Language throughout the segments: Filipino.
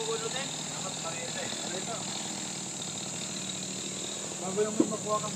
Bago lang mo makuha kami.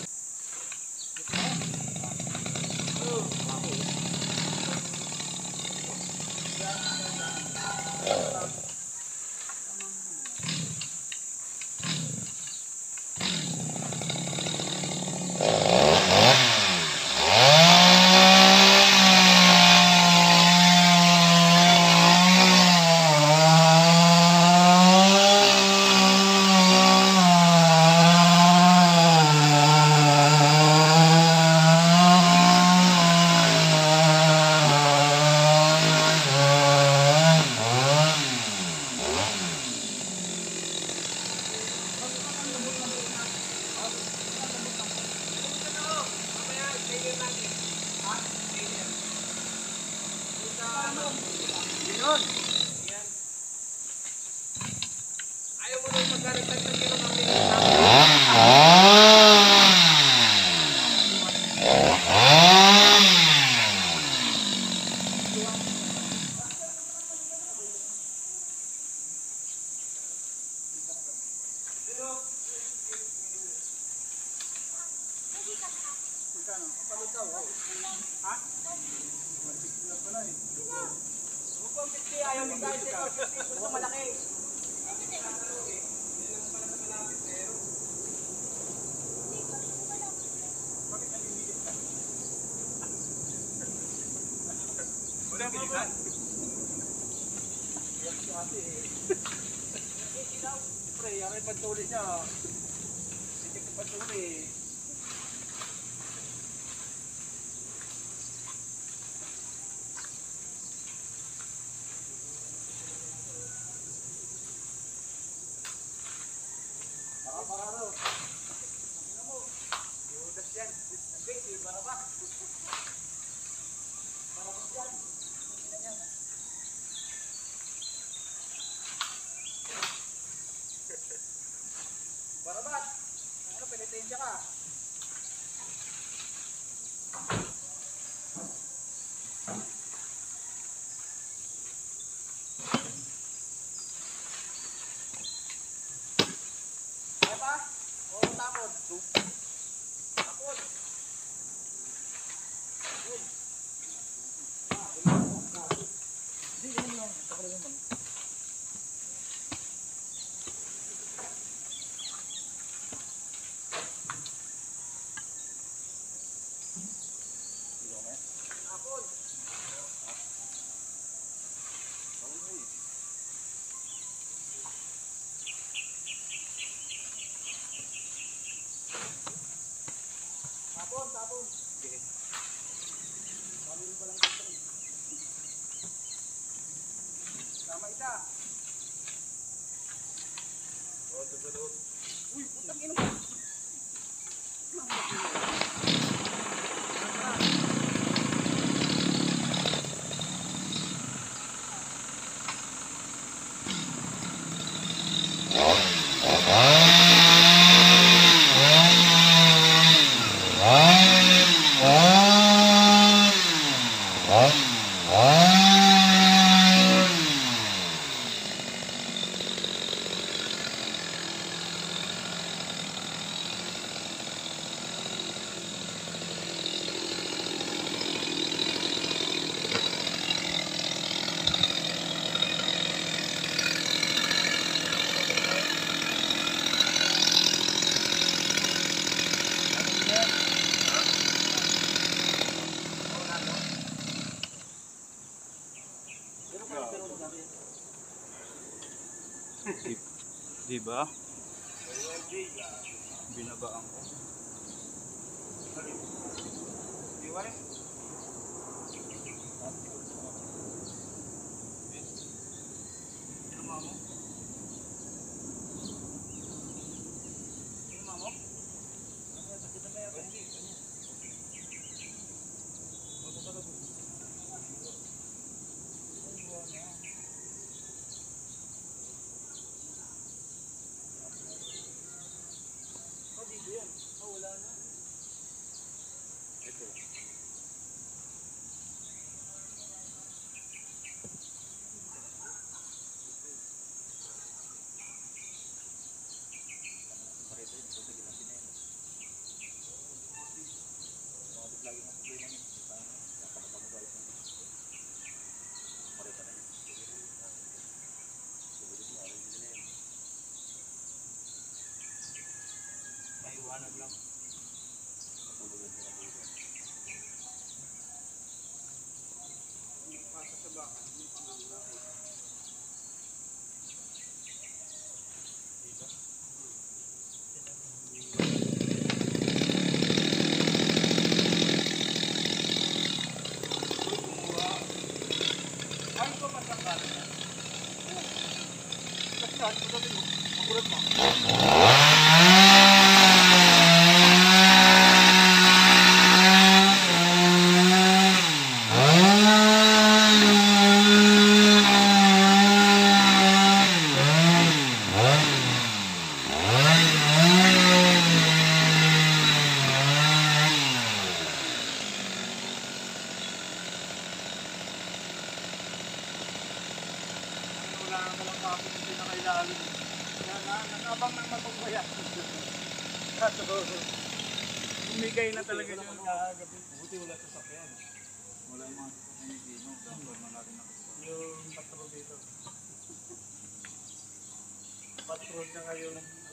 Ayaw mo nung magkaritag ng kilo ng ayaw mo guys, ito malaki. Walang bilisan. Pre, ang ipagtuli niya. Hindi ko pagtuli. Para-para. Tingnan mo. Yudas yan. Okay, barabak. Barabak yan. Tingnan yan. Barabak. Ano, penitensya ka? Kaya pa? O tapon? Tapon. Hindi, ganun lang. Tapon naman. Tapon. Tapon, tapon. Sige. Tapon pa lang dito. Tama isa. O, dudulog. Uy, putang ino mo. Diba? Binabaan ko. Iwan. Tama mo. Tama mo. Wala na. Ito. kanan lang. Pasa sa baka. Dito. Ay, ito pa sa kanan yan. Kasi yan, ito sabi mo, magulat mo. Wala ka lang kapit yung pinakailalim. Kaya nakabang ng matong kaya. Kaso, umigay na talaga yun kagabi. Buti wala sa sakyan. Wala yung mga sasakyan ni Dino. Dapat malaki na kasi. Yung patrol dito. Patrol na ngayon.